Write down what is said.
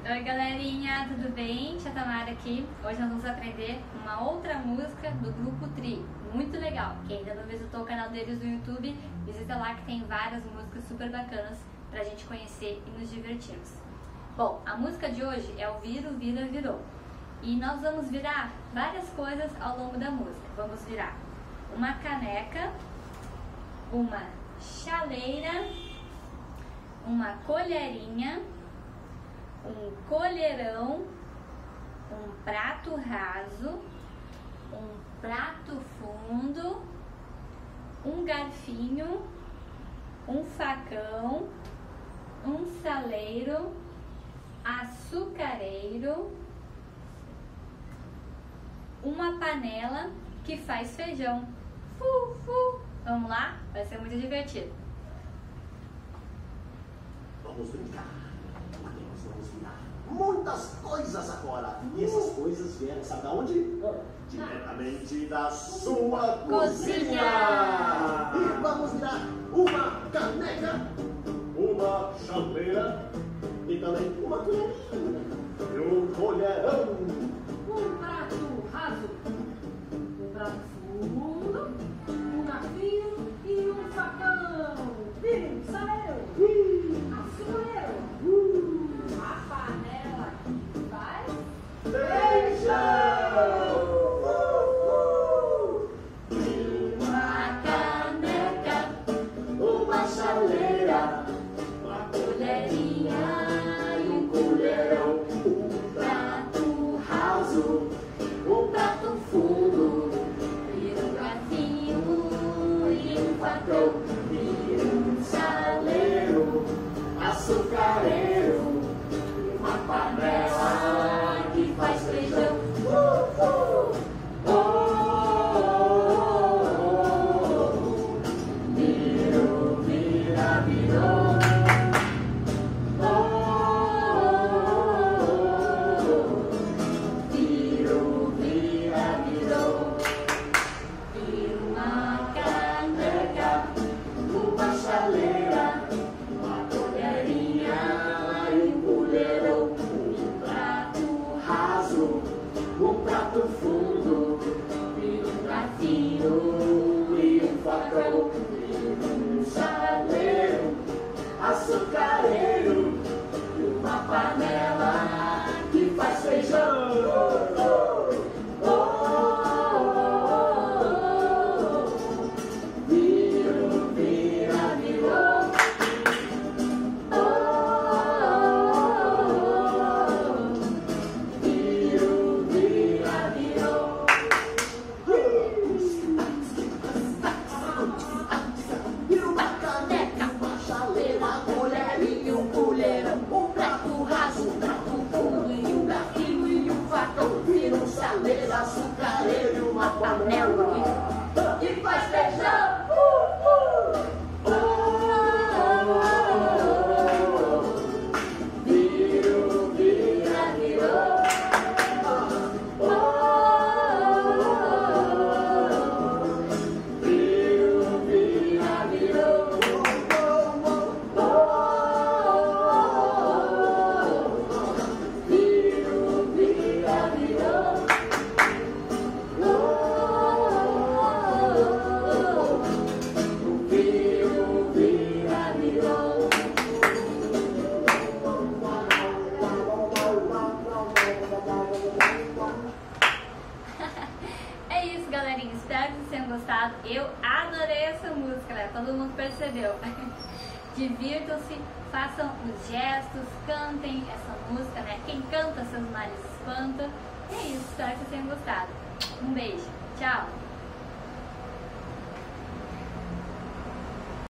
Oi galerinha, tudo bem? Tia Tamara aqui. Hoje nós vamos aprender uma outra música do Grupo Tri, muito legal. Quem ainda não visitou o canal deles no YouTube, visita lá que tem várias músicas super bacanas pra gente conhecer e nos divertirmos. Bom, a música de hoje é o Viro, Vira, Virou. E nós vamos virar várias coisas ao longo da música. Vamos virar uma caneca, uma chaleira, uma colherinha, um colherão, um prato raso, um prato fundo, um garfinho, um facão, um saleiro, açucareiro, uma panela que faz feijão. Vamos lá? Vai ser muito divertido. Vamos brincar. Vamos virar muitas coisas agora. E essas coisas vieram, sabe de onde? Diretamente da sua cozinha. E vamos virar uma caneca, uma chaleira e também uma colherinha e um colherão. Um prato raso, um prato fundo, um garfinho e um facão. Vira um saleiro, açucareiro, a panela que faz Feijão! Uma caneca, Uma chaleira, uma colherinha e um colherão, um prato raso, um prato fundo, e um garfinho e um facão. e um saleiro, açucareiro, e uma panela que faz feijão. Virou, vira, virou. Virou, vira, virou. Uma caneca, Uma chaleira, uma colherinha e um colherão, um prato raso, um prato fundo, e um garfinho e um facão, e um chaleiro, açucareiro, e uma panela que faz feijão. Virou, vira, virou. Virou, vira, virou. Virou uma caneca, uma chaleira, uma colherinha, um colherão, um prato raso, um prato fundo e um garfinho e um facão. Vira um saleiro, açucareiro e uma panela que faz feijão. Virou, vira, virou. Virou, vira, virou. Virou, vira, virou. Virou, vira, virou. É isso, galerinha. Espero que vocês tenham gostado. Eu adorei essa música, né? Todo mundo percebeu. Divirtam-se, façam os gestos, cantem essa música, né? Quem canta, seus males espanta. E é isso, espero que vocês tenham gostado. Um beijo. Tchau.